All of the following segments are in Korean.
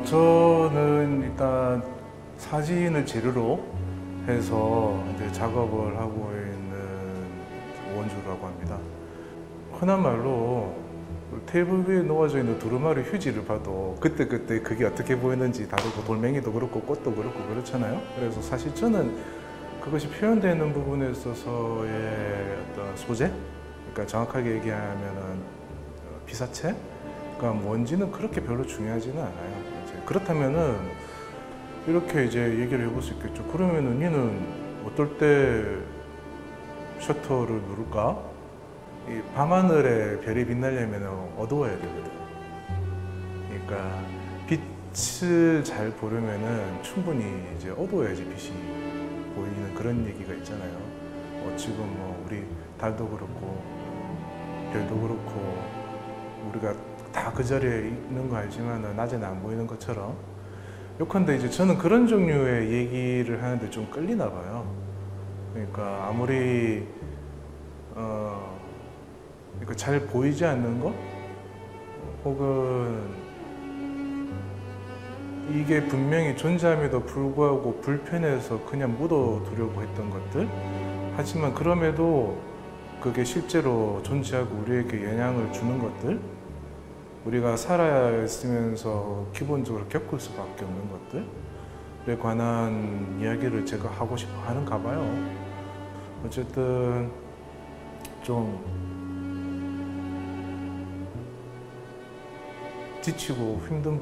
저는 일단 사진을 재료로 해서 이제 작업을 하고 있는 원주라고 합니다. 흔한 말로 테이블 위에 놓아져 있는 두루마리 휴지를 봐도 그때그때 그게 어떻게 보이는지 다르고, 돌멩이도 그렇고 꽃도 그렇고 그렇잖아요. 그래서 사실 저는 그것이 표현되는 부분에 있어서의 어떤 소재, 그러니까 정확하게 얘기하면은 피사체, 그러니까 뭔지는 그렇게 별로 중요하지는 않아요. 이제 그렇다면은 이렇게 이제 얘기를 해볼 수 있겠죠. 그러면은 얘는 어떨 때 셔터를 누를까? 이 밤하늘에 별이 빛나려면 어두워야 되거든. 그러니까 빛을 잘 보려면은 충분히 이제 어두워야지 빛이 보이는 그런 얘기가 있잖아요. 지금 뭐 우리 달도 그렇고 별도 그렇고 우리가 다 그 자리에 있는 거 알지만 낮에는 안 보이는 것처럼, 요컨대 이제 저는 그런 종류의 얘기를 하는데 좀 끌리나 봐요. 그러니까 아무리 그러니까 잘 보이지 않는 거, 혹은 이게 분명히 존재함에도 불구하고 불편해서 그냥 묻어두려고 했던 것들, 하지만 그럼에도 그게 실제로 존재하고 우리에게 영향을 주는 것들, 우리가 살아있으면서 기본적으로 겪을 수밖에 없는 것들에 관한 이야기를 제가 하고 싶어 하는가 봐요. 어쨌든 좀 지치고 힘든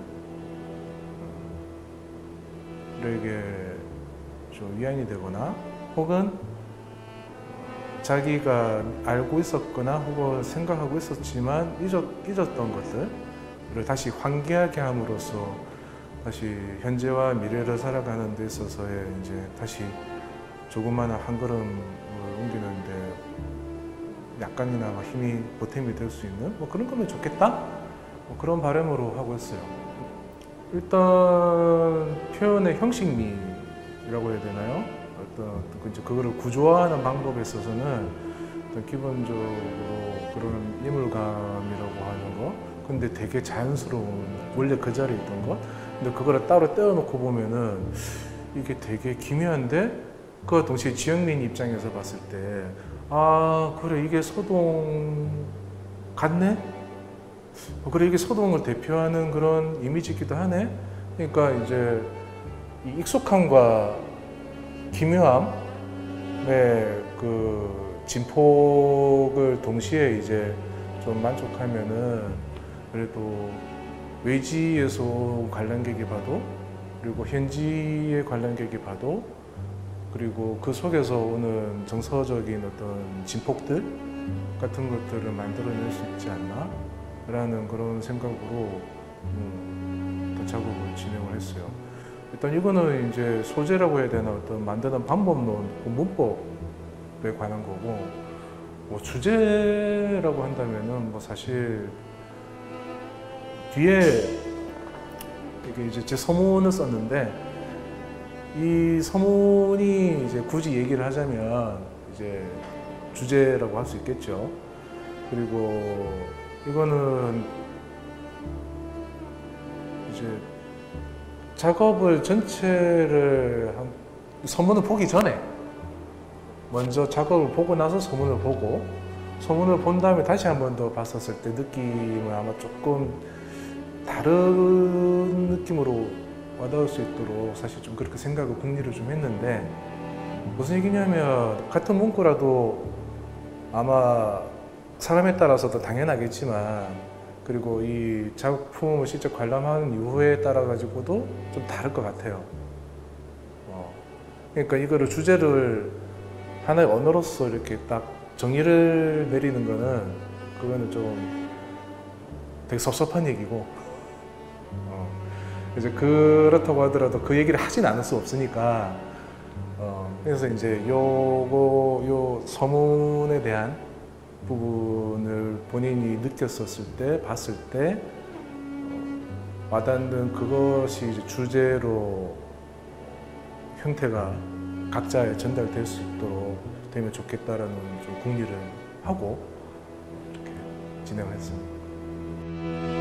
분들에게 좀 위안이 되거나, 혹은 자기가 알고 있었거나 혹은 생각하고 있었지만 잊었던 것들을 다시 환기하게 함으로써 다시 현재와 미래를 살아가는 데 있어서의 이제 다시 조그마한 한 걸음을 옮기는데 약간이나마 힘이 보탬이 될 수 있는 뭐 그런 거면 좋겠다? 뭐 그런 바람으로 하고 있어요. 일단 표현의 형식미라고 해야 되나요? 그거를 구조화하는 방법에 있어서는 어떤 기본적으로 그런 인물감이라고 하는 거, 근데 되게 자연스러운, 원래 그 자리에 있던 것, 근데 그거를 따로 떼어놓고 보면은 이게 되게 기묘한데, 그와 동시에 지영민 입장에서 봤을 때, 아 그래 이게 소동 같네? 그래 이게 소동을 대표하는 그런 이미지이기도 하네? 그러니까 이제 이 익숙함과 기묘함의 그 진폭을 동시에 이제 좀 만족하면은, 그래도 외지에서 관람객이 봐도, 그리고 현지의 관람객이 봐도, 그리고 그 속에서 오는 정서적인 어떤 진폭들 같은 것들을 만들어낼 수 있지 않나 라는 그런 생각으로 더 작업을 진행을 했어요. 일단 이거는 이제 소재라고 해야 되나, 어떤 만드는 방법론, 문법에 관한 거고, 뭐 주제라고 한다면은 뭐 사실 뒤에 이게 이제 제 서문을 썼는데, 이 서문이 이제 굳이 얘기를 하자면 이제 주제라고 할 수 있겠죠. 그리고 이거는 이제 작업을 전체를 서문을 보기 전에 먼저 작업을 보고 나서 서문을 보고, 서문을 본 다음에 다시 한 번 더 봤었을 때 느낌은 아마 조금 다른 느낌으로 와닿을 수 있도록 사실 좀 그렇게 생각을 궁리를 좀 했는데, 무슨 얘기냐면 같은 문구라도 아마 사람에 따라서도 당연하겠지만, 그리고 이 작품을 실제 관람하는 이후에 따라 가지고도 좀 다를 것 같아요. 그러니까 이거를 주제를 하나의 언어로서 이렇게 딱 정의를 내리는 거는, 그거는 좀 되게 섭섭한 얘기고, 이제 그렇다고 하더라도 그 얘기를 하진 않을 수 없으니까, 그래서 이제 요 서문에 대한 부분을 본인이 느꼈었을 때, 봤을 때 와닿는 그것이 이제 주제로 형태가 각자에 전달될 수 있도록 되면 좋겠다라는 좀 궁리를 하고 이렇게 진행을 했습니다.